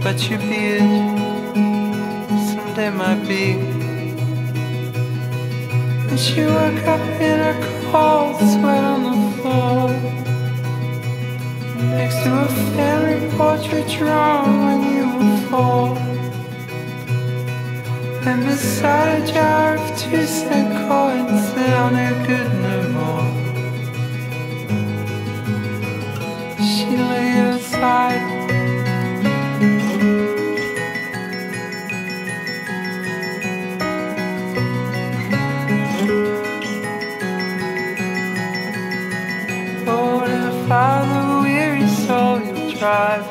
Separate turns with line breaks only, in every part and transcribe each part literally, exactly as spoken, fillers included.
but your beard someday might be. And she woke up in a cold sweat on the floor, next to a family portrait drawn when you were four, and beside a jar of two cent coins that are no good no more. She lay aside, oh, to find the weary soul you'll drive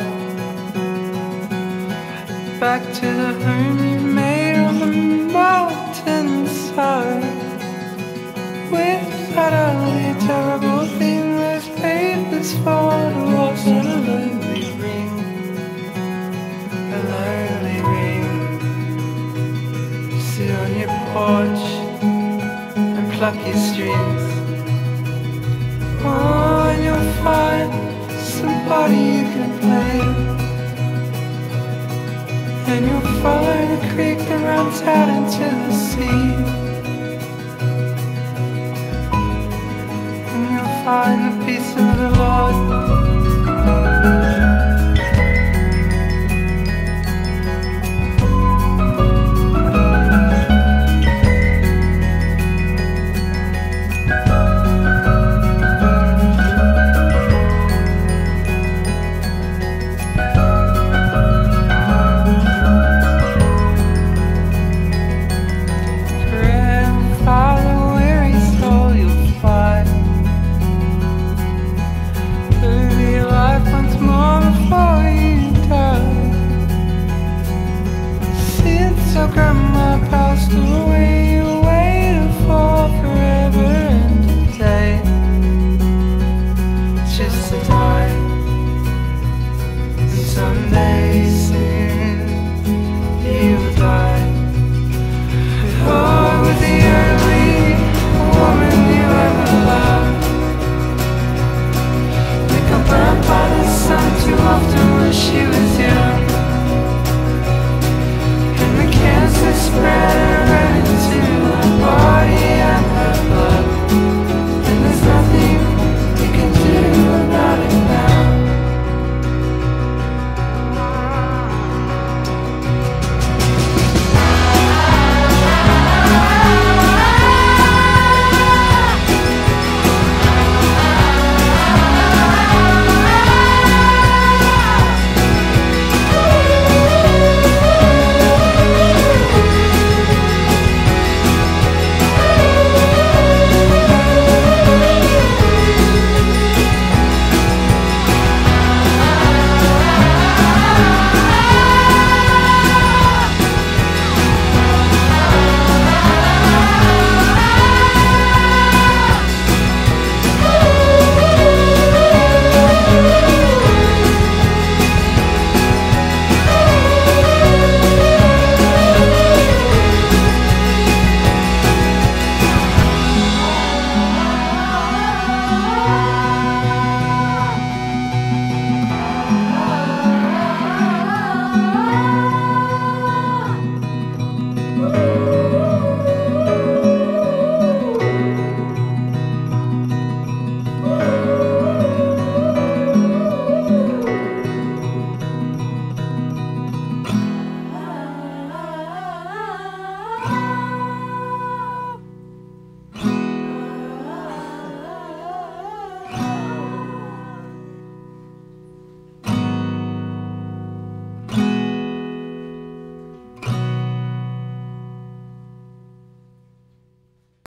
back to the home you made on the mountainside. With that ugly, terrible thing, those papers for the walls and a lonely ring, a lonely ring. Sit on your porch and pluck your strings. Oh, and you'll find somebody you can blame, and you'll follow the creek that runs out into the sea, and you'll find the peace of the Lord